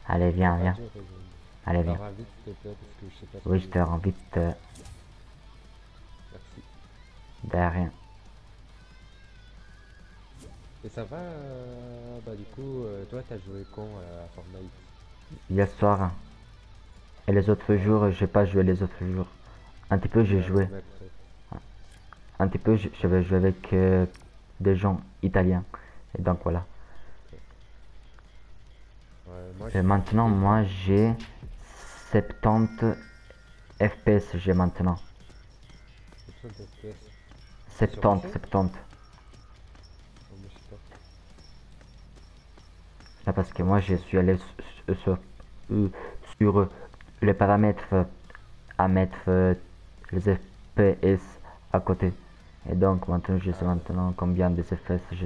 Allez, Ça viens, va viens. dur aujourd'hui. Allez, Ça viens. va vite, s'il te plaît, parce que je sais pas Oui, je si. te rends vite Merci. derrière. Et ça va, bah du coup, toi, t'as joué quand à Fortnite? Hier soir. Et les autres Ouais. jours, j'ai pas joué les autres jours. Un petit peu, j'ai Ouais, joué. même après. Un petit peu, j'avais joué avec des gens italiens. Et donc voilà. Ok. Ouais, moi, je Et suis maintenant, déjà. moi, j'ai 70 FPS, j'ai maintenant. 60 FPS. C'est sur 70, PC? 70. Oh, moi, je sais pas. Là, parce C'est que quoi moi, le je son? suis allé euh, sur les paramètres à mettre les FPS à côté. Et donc, maintenant, je sais Ah, d'accord. maintenant combien de FPS j'ai.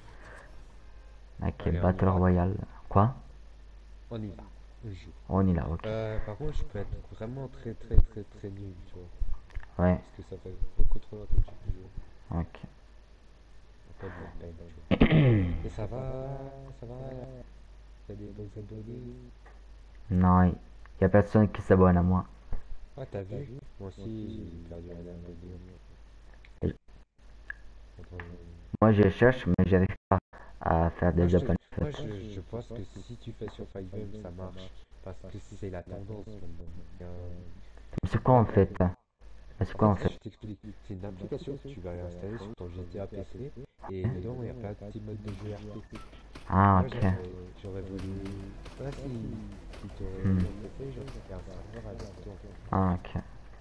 Ok, Allez, on y Battle va. Royale. Quoi? On y va. On joue. On y là, ok. Par contre, je peux être vraiment très, très, très, très nul, tu vois. Ouais, Parce que ça fait beaucoup trop longtemps que j'ai joué. ok. Y a pas de la peine, tu vois. Et ça va, y a des bons abonnés. Non, il y a personne qui s'abonne à moi. Ah, t'as vu? Moi aussi, j'ai perdu un abonné. Et Attends, moi, je cherche, mais j'arrive pas à faire Moi, des abonnés, en moi fait. je pense que si tu fais sur 5M, ça marche. Parce que c'est la tendance maintenant. Mais c'est quoi, Là, en fait? Mais c'est en quoi, fait, en fait? je t'explique. C'est une application que tu vas installer sur ton GTA PC. Et dedans, il y a plein de petits modes de jeu RP. Ah, Moi, ok. j'aurais voulu. Voilà, si tu aurais Hmm. ton PC, genre, il y a un serveur avec toi. Ah, ok.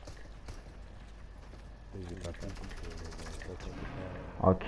Mais j'ai pas pu parce que toi, tu peux pas. Ok.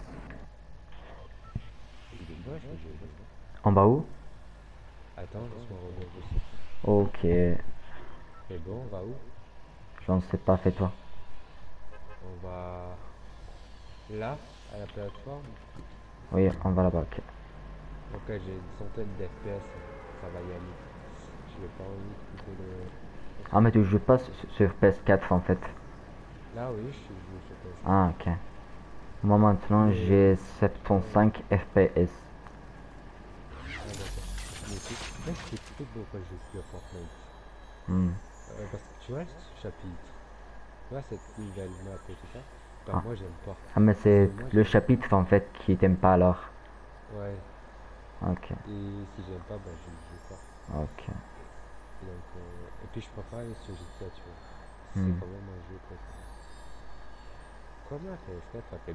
Il est moche le jeu, non? En bas où? Attends, laisse-moi revenir dessus. Ok. C'est bon, on va où? J'en sais pas, fais-toi. On va là, à la plateforme. Oui, on va là-bas, ok. Ok, j'ai une centaine d'FPS, ça va y aller. J'ai pas envie de couper le. Ah, mais tu joues pas sur PS4, en fait. Là, oui, je joue sur PS4. Ah, ok. Moi, maintenant, Mais. j'ai 75 FPS. Ah, d'accord. Mais c'est. Là, je t'explique pourquoi je joue plus à Fortnite. Hmm. Parce que tu vois ce chapitre, tu vois cette nouvelle map et tout ça, bah Ah. moi j'aime pas. Ah, mais Parce que c'est moi le j'aime. chapitre, en fait, qui t'aime pas, alors. Ouais. Ok. Et si j'aime pas, bah je joue pas. Ok. Et donc. Et puis je préfère aller sur GTA, tu vois. C'est Hmm. quand même un jeu préféré. Comment la PS4 ça fait.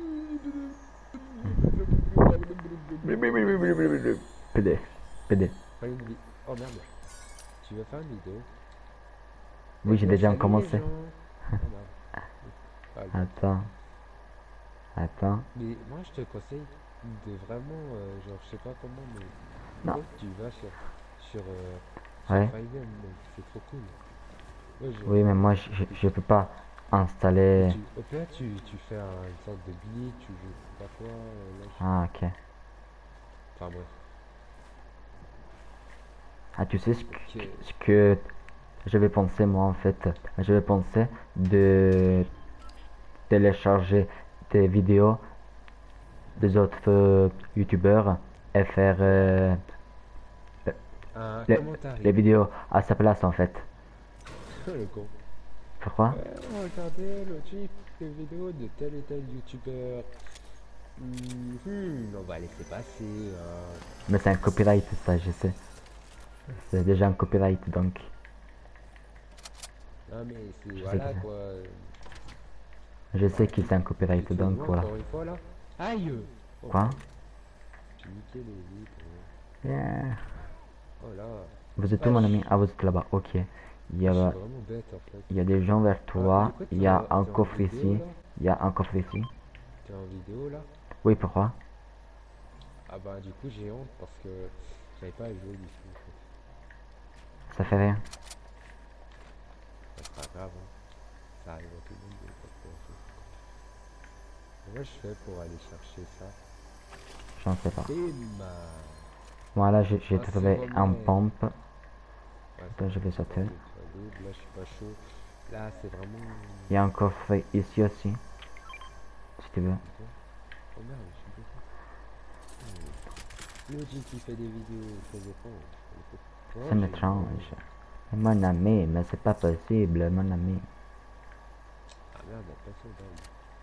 PD. PD. Faire une vie. Oh merde. Tu veux faire une vidéo? Oui, j'ai Yo, déjà salut les commencé. gens! Oh merde. Pas grave. Attends. Attends. Mais moi, je te conseille de vraiment, genre, je sais pas comment, mais en Non. gros, tu vas sur Ouais. 5M, donc c'est trop cool. Moi, Oui, mais moi, je peux pas installer. au pire, tu fais une sorte de billet, tu joues, je sais pas quoi, là, Ah, ok. enfin bref. Ah, tu sais Ok. ce que je vais penser, moi, en fait. Je vais penser de télécharger des vidéos des autres youtubeurs et faire Un les, commentaire. les vidéos à sa place, en fait. Le con. Pourquoi? Ouais, regardez le type de vidéo de tel et tel youtubeur. On va laisser passer. Mais c'est un copyright, ça, je sais. C'est déjà un copyright, donc. Non, mais c'est, Je sais que voilà c'est. quoi. Je sais Bah, que c'est un copyright, tu veux donc jouer voilà. encore une fois là? Aïe! Oh Quoi? merde, j'ai niqué les vitres. Yeah. Oh là! Vous êtes où, mon ami? Wesh! Ah, vous êtes là-bas, ok. Je suis vraiment bête en fait. Il y a des gens vers Du toi. coup, Il y a un t'es en coffre vidéo ici. là? Il y a un coffre ici. T'es en vidéo là? Oui, pourquoi? Ah bah, du coup, j'ai honte parce que j'avais pas à jouer du tout en fait. Ça fait rien. Bah, c'est pas grave, hein. Ça arrive à tout le monde de pas pouvoir jouer. Comment je fais pour aller chercher ça? J'en sais pas. Bim! Voilà, j'ai Un trouvé un siromètre. pompe. Ouais, ça Attends, je va. vais C'est bon, sauter. j'ai déjà double. Là, je suis pas chaud. Là, c'est vraiment. Il y a un coffre ici aussi, si tu veux. Attends. Oh merde, je suis bloqué. Oh. L'autre qui fait des vidéos très étranges. Oh, C'est j'ai étrange. Mon ami, mais c'est pas possible, mon ami. Ah merde, la personne d'homme.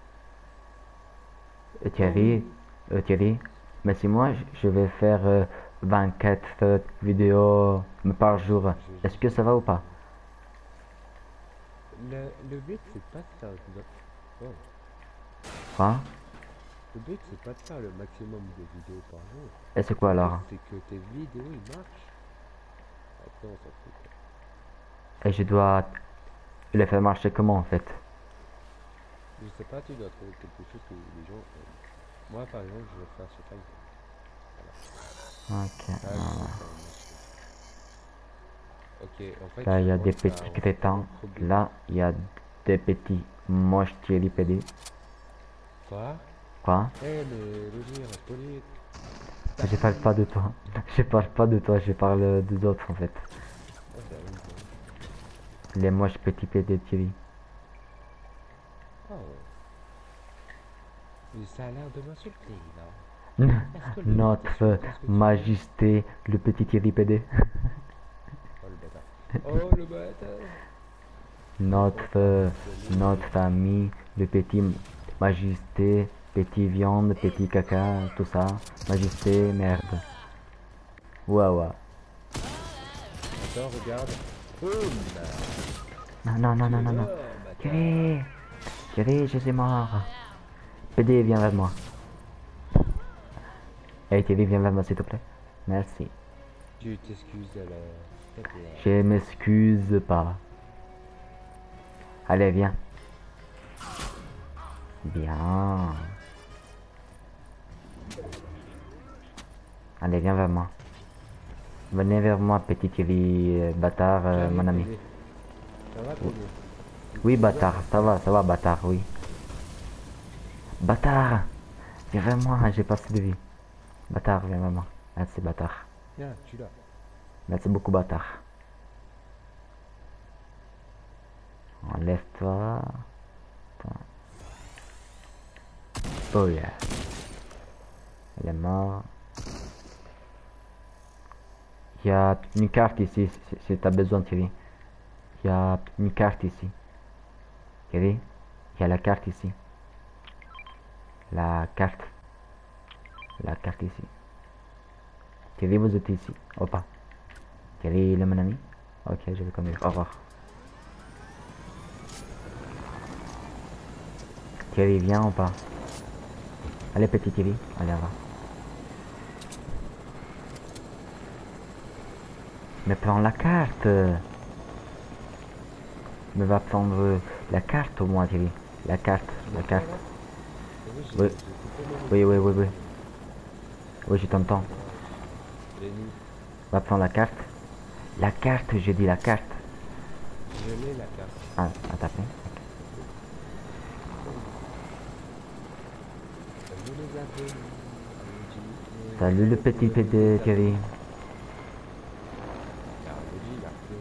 Oh Thierry, oui. Thierry, mais si moi je vais faire 24 vidéos par jour, est-ce que ça va ou pas? Le but, c'est pas de faire... Oh. Quoi? Le but, c'est pas de faire le maximum de vidéos par jour. Et c'est quoi Le but, alors? c'est que tes vidéos, ils marchent. Après, on s'en fout, quoi. Et je dois les faire marcher comment en fait? Je sais pas, tu dois trouver quelque chose que les gens aiment. Moi, par exemple, je vais faire sur Fiverr. Ok. Là, je vais faire marcher. Ok, en fait, Là, je il y a des commence à petits avoir un crétins. problème. Là, il y a des petits moches Thierry PD. Quoi? Quoi? Eh, mais Roger, poli, Je parle pas tapis. de toi. Je parle pas de toi, je parle des autres en fait. Oh, c'est la même chose. Les moches petits PD Thierry. Oh, mais ça a l'air de m'insulter, là. Est-ce que le but est Notre insulter ce que tu dis? majesté, le petit Thierry PD. Oh, le bâtard. Oh, le bâtard. Notre, notre ami, le petit majesté, petit viande, petit caca, tout ça. Majesté, merde. Waouh. Attends, regarde. Boum. Non, non, non, Tu non, es non, non. mort, bâtard. Thierry, Thierry, je suis mort. PD, viens vers moi. Hey Thierry, viens vers moi s'il te plaît. Merci. Tu t'excuses alors. S'il te plaît. Je m'excuse pas. Allez, viens. Bien. Allez, viens vers moi. Venez vers moi, petit Thierry, bâtard, J'arrive, mon ami. PD. Ça va, PD? Oui, bâtard, ça va, bâtard, oui. Bâtard, viens vers moi, j'ai pas assez de vie. Bâtard, viens vers moi. Merci, bâtard. Viens, tu l'as. Merci beaucoup, bâtard. Enlève-toi. Oh yeah. Il est mort. Il y a une carte ici, si tu as besoin, Thierry. Il y a une carte ici. Thierry, il y a la carte ici. La carte. La carte ici. Thierry, vous êtes ici. Oh pas. Thierry, il est mon ami. Ok, je vais conduire. Au revoir. Thierry, viens ou pas? Allez, petit Thierry. Allez, au revoir. Mais prends la carte. Mais va prendre la carte au moins, Thierry. La carte, la m'entends, carte. là? Oui, Oui, j'ai coupé mon oui, micro. oui, oui, oui. Oui, je t'entends. J'ai mis. Va prendre la carte. La carte, j'ai dit la carte. Je l'ai la carte. Ah, à taper. Salut les abonnés. Salut le petit PD, Thierry. Ah, Rudy, il a fait...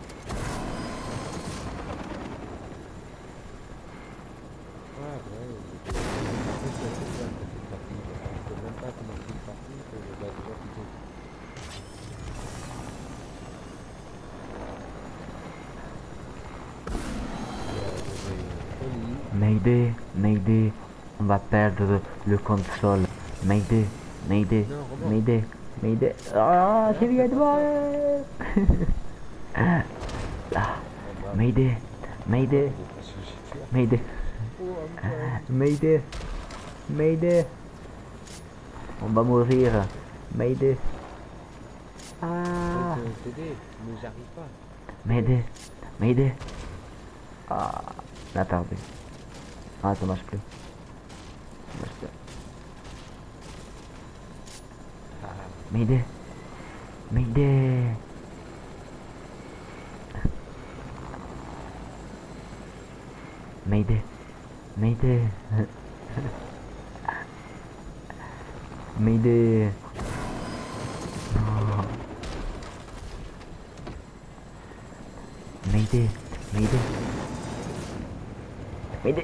Ouais, ouais, je peux même pas commencer une partie que je dois déjà quitter. Mayday, Mayday. On va perdre le contrôle. Mayday, Mayday, Non, Roman. Mayday, Mayday. Ah, Thierry, aide-moi. Ah, Mayday, Mayday, Mayday, Mayday, Mayday. On va mourir. Mayday. Ah, t'aider, mais j'arrive pas. Mayday, Mayday. Ah, on a perdu. Ah, ça marche plus. Ça marche plus. Mayday, Mayday. Mayday, Mayday. Mayday. Non. Mayday, Mayday. Mayday.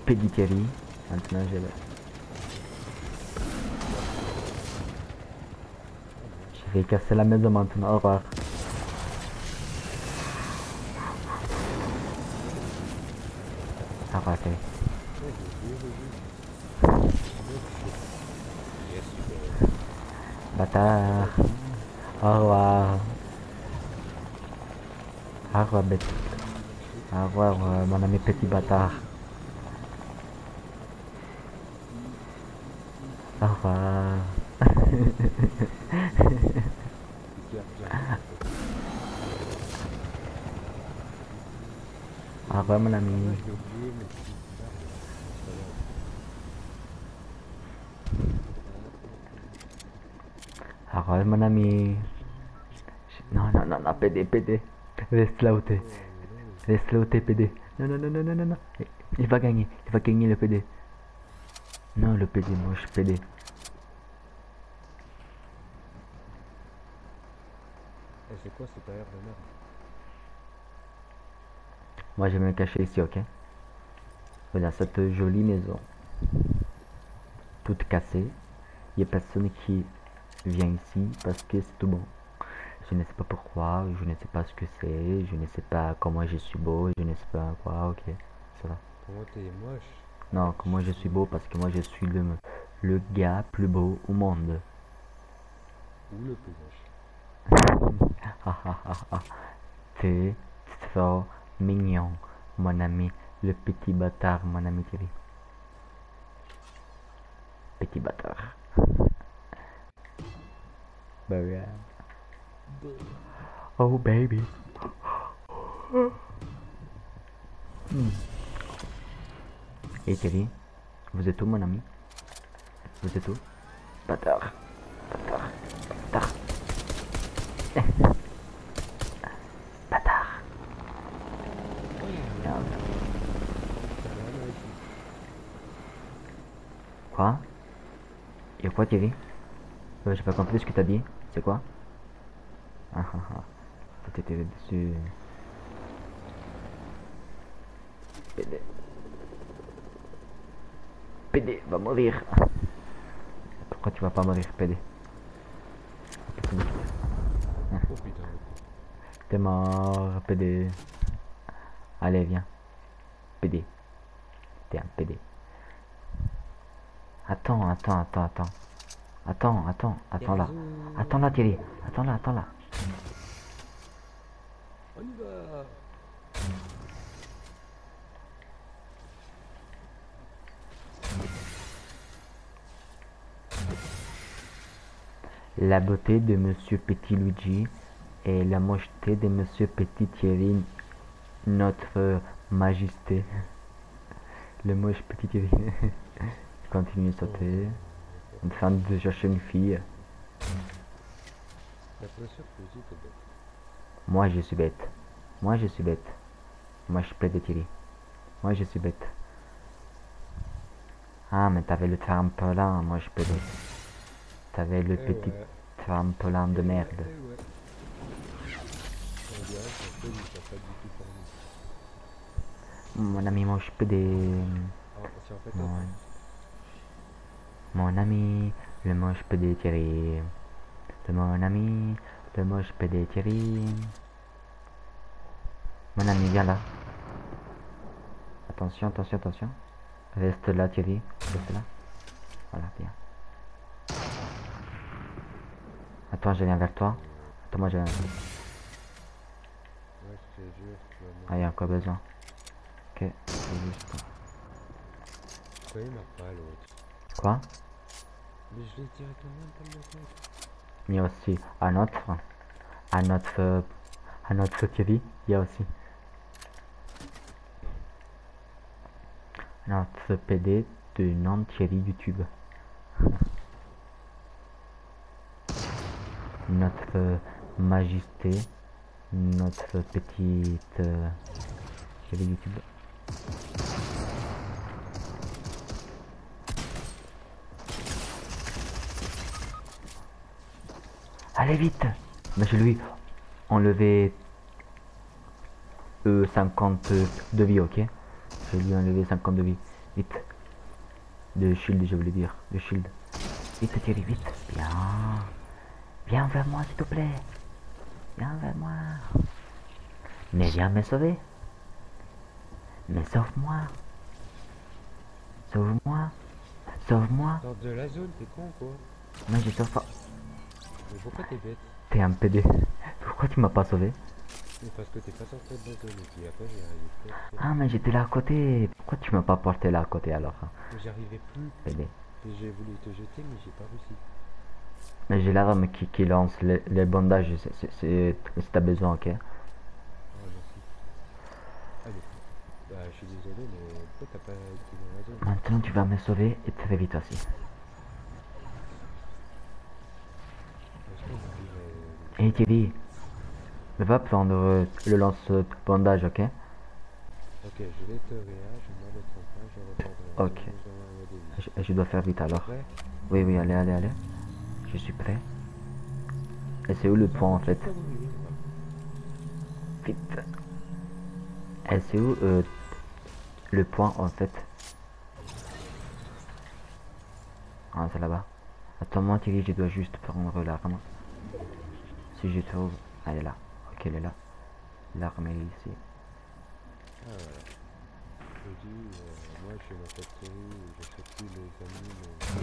Péditerie. Maintenant, je vais... Je vais casser la maison maintenant. Au revoir. Au revoir, Terry. Yes, super. Bâtard. Au revoir. Au revoir, bête. Au revoir, mon ami petit bâtard. Au revoir. Au revoir, mon ami. J'ai oublié mes petites cartes. C'est pas grave. Au revoir, mon ami. Non, non, non, non, PD, PD. Reste là où t'es. Reste là où t'es, PD. Non, non, non, non, non, non, non. Il va gagner. Il va gagner le PD. Non, le PD, moi je suis PD. Eh, c'est quoi cette air de merde? Moi je vais me cacher ici, ok? Dans cette jolie maison. Toute cassée. Il n'y a personne qui vient ici parce que c'est tout bon. Je ne sais pas pourquoi, je ne sais pas ce que c'est, je ne sais pas comment je suis beau, je ne sais pas quoi, ok. Ça va. Comment t'es moche? Non, comment je suis beau parce que moi je suis le gars plus beau au monde. Ou le plus moche? Ah ah ah ah. T'es trop mignon, mon ami. Le petit bâtard, mon ami Thierry. Petit bâtard. Bah ouais. Oh baby. Hmm. Et Thierry, vous êtes où mon ami? Vous êtes où? Bâtard. Bâtard. Bâtard. Bâtard. Merde. Quoi? Y'a quoi Thierry? J'ai pas compris ce que t'as dit. C'est quoi? Ah ah ah. T'étais dessus. PD. PD va mourir. Pourquoi tu vas pas mourir, PD? Oh putain. T'es mort, PD. Allez, viens. PD. T'es un PD. Attends, attends, attends, attends. Attends, attends, attends là. Attends là, Thierry. Attends là, attends là. On y va. La beauté de Monsieur Petit Luigi et la mocheté de Monsieur Petit Thierry, notre majesté. Le moche Petit Thierry. Continue de sauter. En train de chercher une fille. La pression que tu t'es bête. Moi je suis bête. Moi je suis bête. Moi je plaide de Thierry. Moi je suis bête. Ah mais t'avais le trampolin, moi je plaide. T'avais le petit trampolin de merde. Ouais. On dirait qu'en fait, ils sont pas du tout pour nous. Mon ami, moi je plaide. Ah, si en fait, Mon, mon ami, le moche PD Thierry. De mon ami, le moche PD Thierry. Mon ami, viens là. Attention, attention, attention. Reste là, Thierry. Reste là. Voilà, bien. Attends, je viens vers toi. Attends, moi je viens. ouais, je te jure, tu vas Ah, mourir. il y a encore besoin. Ok, c'est juste. Pourquoi il meurt pas l'autre? Quoi? Mais je l'ai directement dans ma tête. Mais aussi à notre Thierry, il y a aussi notre PD de nom Thierry YouTube. Notre majesté, notre petite Thierry YouTube. Allez vite! Mais je lui enlevé 50 de vie, ok? Je lui ai enlevé 50 de vie. Vite. De shield, je voulais dire. De shield. Vite, Thierry, vite. Bien. Viens vers moi, s'il te plaît. Viens vers moi. Mais viens me sauver. Mais sauve-moi. Sauve-moi. Sauve-moi. Sors de la zone, t'es con quoi? Moi, je sauve pas. Mais pourquoi t'es bête? T'es un PD. Pourquoi tu m'as pas sauvé? Mais parce que t'es pas sorti de la zone et puis après j'ai arrivé très Ah, mais j'étais là à côté. Pourquoi tu m'as pas porté là à côté alors? mais j'arrivais plus. PD. Et j'ai voulu te jeter mais j'ai pas réussi. Mais j'ai l'arme qui lance les bandages si t'as besoin, ok? Ah merci. Ah mais bah je suis désolé mais pourquoi t'as pas été dans la zone? Maintenant, tu vas me sauver et très vite aussi. Est-ce qu'on arrive à... Et Thierry, va prendre le lance-bandage, ok? Ok, je vais te réa, je mets le tremplin, je repars dans la Ok. zone où j'envoie des vis. Je dois faire vite alors. Après, Oui, oui, allez, allez, allez. Je suis prêt. Et c'est où le point en fait? Vite. Et c'est où le point en fait? Ah, c'est là-bas. Attends-moi, Thierry, je dois juste prendre l'arme. Si je trouve. Elle est là. Ok, elle est là. L'arme est ici. ah voilà. Je dis, moi je suis dans cette série où je sais plus les amis,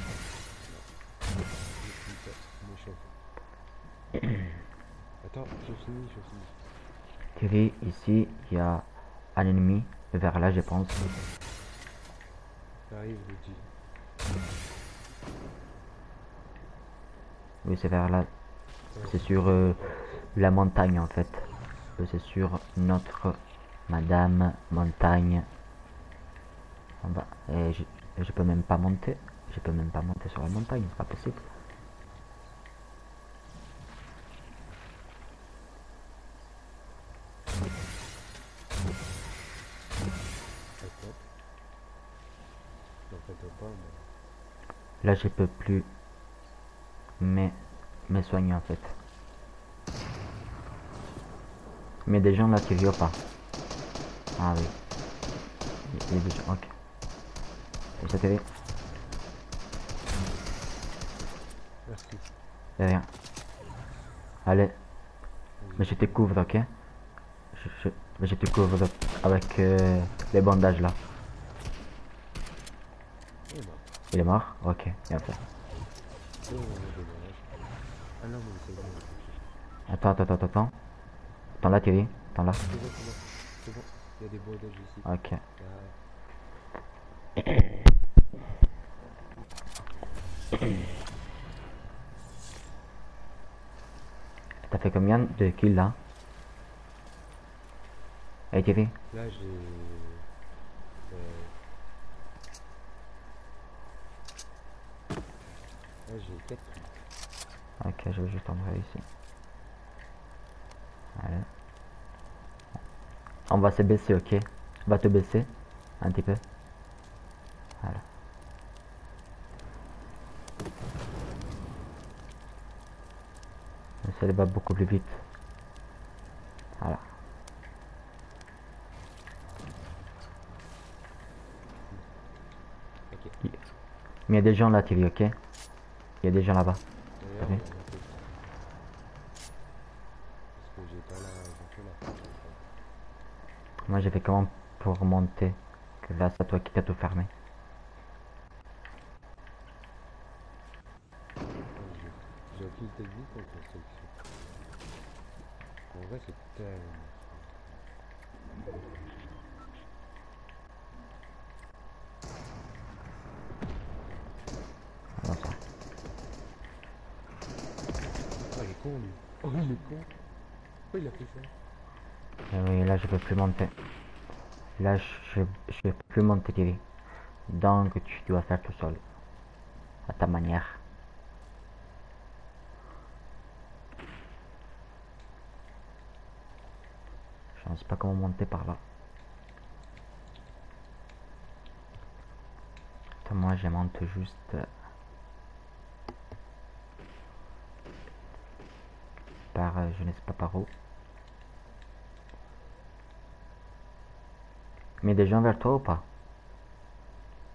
mais méchant. Attends, je finis, je finis. Thierry, ici, il y a un ennemi. Vers là, je pense. J'arrive, Luigi. Oui, c'est vers là. Ouais, C'est sur la montagne en fait. C'est sur notre Madame Montagne. On va. Et je peux même pas monter. Je peux même pas monter sur la montagne, c'est pas possible. attends. Non, t'attends pas, mais... Là, je peux plus me soigner en fait. Mais des gens là qui vivent pas. Ah oui. Il y a des gens. Ok. Et ça t'aide? Merci. Y'a rien. Allez. Mais Vas-y. je te couvre, ok? Mais je te couvre avec les bandages là. Il est mort. Il est mort? Ok, bien fait. Oh, dommage. Ah non, mais c'est bon, ok. Attends, attends, attends, attends. Attends là, Thierry. Attends là. C'est bon, c'est bon. C'est bon. Il y a des bandages ici. Ok. Ah, T'as fait combien de kills là? Hey Thierry? là, j'ai... là, j'ai 4 kills. Ok, je vais juste entrer ici. Allez. On va se baisser, ok? On va te baisser un petit peu. Voilà. Ça va beaucoup plus vite. Voilà. Ok. Mais il y a des gens là, Thierry, ok? Il y a des gens là-bas. D'ailleurs, Ok. on va monter. Parce que j'ai pas la... j'ai fait la porte. Moi, j'ai fait comment pour monter? Grâce à toi qui t'as tout fermé. J'ai aucune technique en construction. En vrai, c'est tellement... Alors ça. Oh, il est con, lui. Oh, il est con. Pourquoi il a fait ça? Et oui, là, je peux plus monter. Là, je peux plus monter, Thierry. Donc, tu dois faire tout seul. À ta manière. Je ne sais pas comment monter par là. Attends, moi, je monte juste par je ne sais pas par où. Mais des gens vers toi ou pas?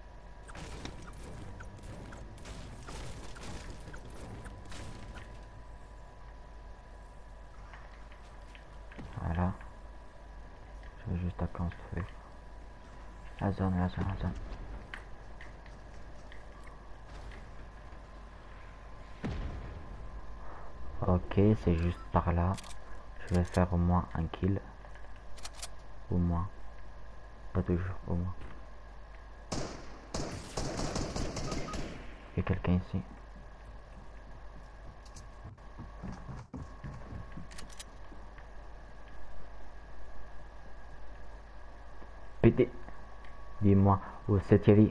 juste à construire. La zone, la zone, la zone. Ok, c'est juste par là. Je vais faire au moins un kill. Au moins. Pas toujours, au moins. Il y a quelqu'un ici. Pété. Dis-moi où c'est Thierry.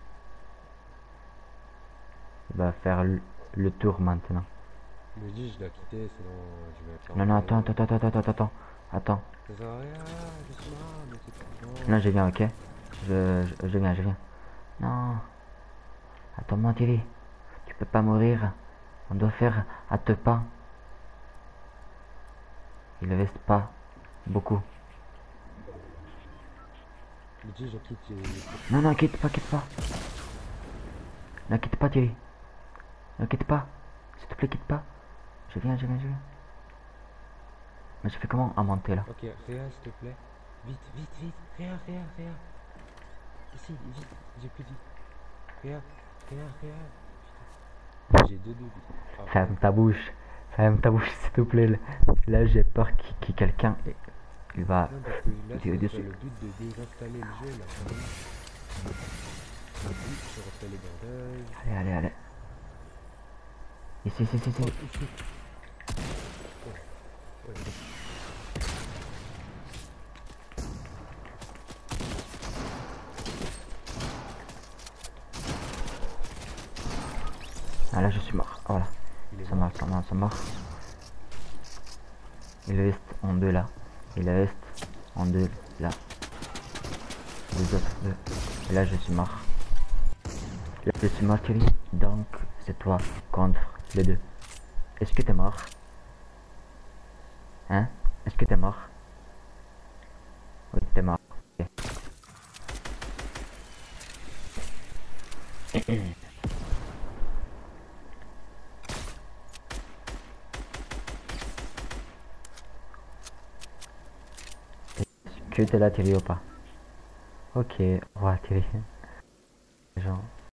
Il va faire le tour maintenant. Je me dis, je dois quitter, sinon je vais être Non, non, enterré. attends. Ça sert à rien, je suis mort, mais c'est pas Non, bon. je viens, ok. Je viens. Non. Attends-moi, Thierry. Tu peux pas mourir. On doit faire à 2 pas. Il reste pas beaucoup. Je me dis, je quitte. Non, non, quitte pas. Ne quitte pas, Thierry. Ne quitte pas. S'il te plaît, quitte pas. Je viens. Mais je fais comment à monter là? Ok, Réa, s'il te plaît. Vite. Réa. Ici, vite, j'ai plus de vie. Réa. Putain. J'ai 2 de vie. Ah, Ferme ta bouche. Ferme ta bouche, s'il te plaît. Là, j'ai peur qu'il quelqu'un il va non, parce que là, tirer c'est dessus. le but de désinstaller le jeu, là. Le but, je refais les bandages. Allez. Ici. Oh, ici. Ouais. Ah là, je suis mort. Voilà. Il est Ça mort. marche. Il reste en 2 là. Il reste en 2 là. Les autres 2. Et là, je suis mort. Là, je suis mort, Thierry. Donc, c'est toi contre les 2. Est-ce que t'es mort? Hein? Est-ce que t'es mort? Oui, t'es mort. Ok. Est-ce que t'es là, Thierry, ou pas? Ok, au revoir, Thierry.